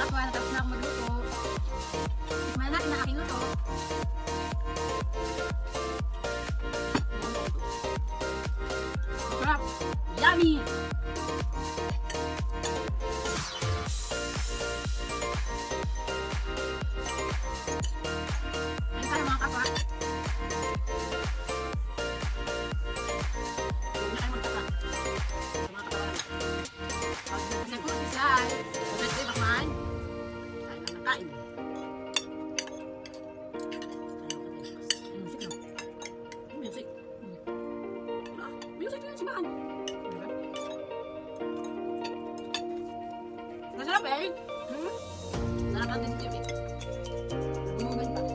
kapwa, natapos na ako magluto. Tikman natin ang aking luto. Sarap! Yummy! Ayun tayo mga kapwa. Huwag na kayo magtaka. Mga kapwa. Pag nag-umpisa, pagkat kayo bakmaan, kain na nakain. Music. Music na yung simaan. Masarap eh. Sarap natin si Jimmy. Gumugan pa.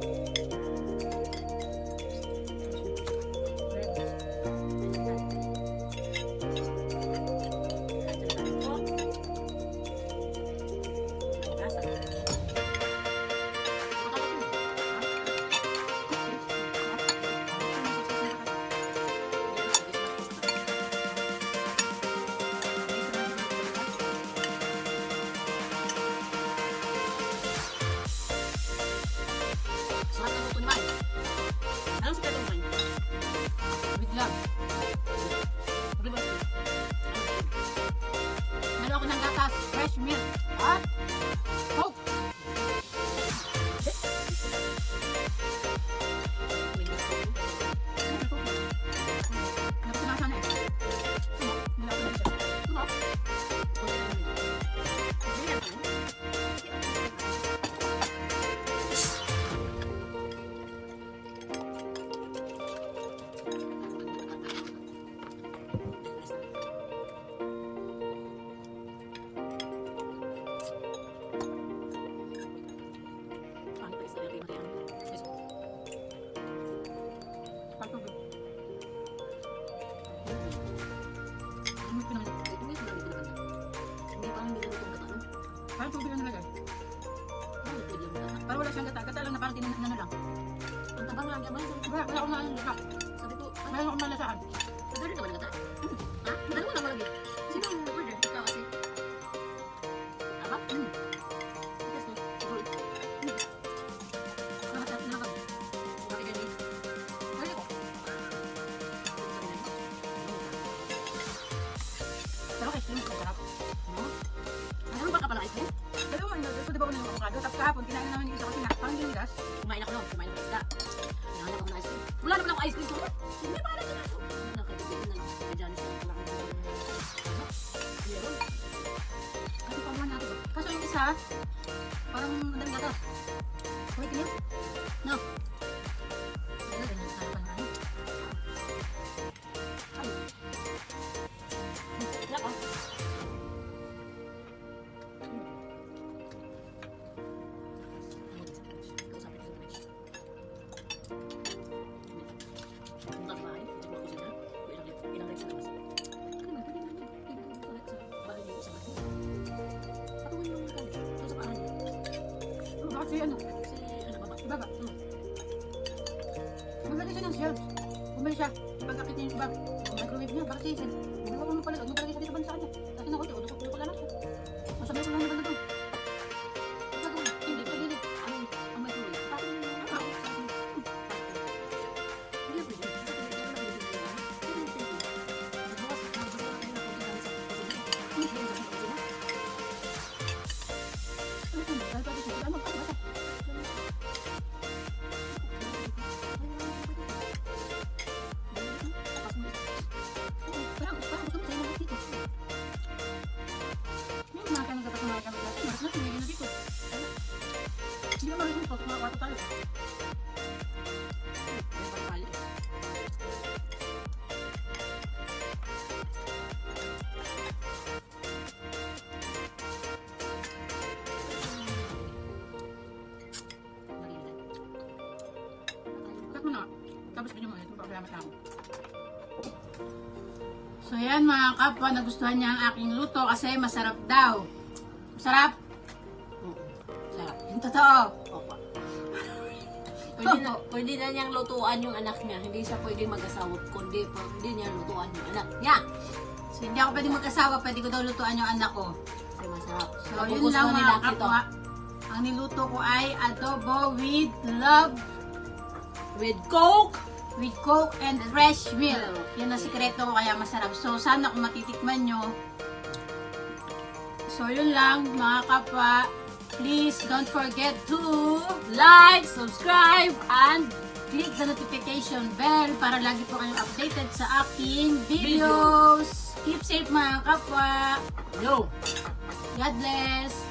Meron ako ng gatas, fresh milk, at Coke. Nakutunasan eh. Parang tubig na nalagay. Parang wala siyang gata. Gata lang na parang tinanano lang. Ang tabang lang. Wala akong nalasa. Sabi ko, mayroon akong nalasaan. Madali ka ba na gata? Ha? Madali mo lang malagi. Sino ang order? Ikaw kasi. Aba? Ikas na. Siguro. Nakasat na ako. Bakit ganyan? Bakit ako? Pero ice cream ko sarap. Ano ba ka pala ice cream? Dalawa, ito diba ko na yung avocado? Tapos kahapon, kinain na naman yung isa kasi parang dinigas. Kumain ako nun, kumain ako isda. Kinain ako ng ice cream. Wala naman ako ice cream ko. Hindi pa natin ako. Nakakabigyan na lang. Kaya Janice lang pala ako. Meron. Kasi pamuhan natin ba? Kaso yung isa, parang madami gatas. Wait niyo? No. Wala, ganyan. Harapan na ano. Ay. Wala ko. Si ano? Si Baba. Magaling siya ng shelves. Bumili siya. Pagkakit niya yung bag. Microwave niya. Baka season. Hindi ko mo pala. Ano palagi sa dito bansa niya. Kasi naku, ito. Dukot ko lang siya. Masabi ko lang naman na doon. Hindi. Pwede. Ang microwave. Tapos yung ako. Hindi pwede. Hindi naman rin ito, kumakato tayo. Cut mo na. Tapos pinyo mo, ito pa kaya matamo. So yan mga kapwa, nagustuhan niya ang aking luto kasi masarap daw. Masarap? Sarap. Yung totoo. Opo. Pwede na niyang lutuan yung anak niya. Hindi siya pwede mag-asawa kundi pwede niya lutuan yung anak niya. So hindi ako pwede mag-asawa, pwede ko daw lutuan yung anak ko. Kasi masarap. So, yun Magugustuhan lang nila mga kapwa. Ang niluto ko ay adobo with love, With Coke. with Coke and fresh milk. Yan ang sikreto ko kaya masarap. So, sana kung matitikman nyo. So, yun lang mga kapwa. Please don't forget to Like, subscribe, and click the notification bell para lagi po kayong updated sa aking videos. Keep safe mga kapwa. Yo! God bless.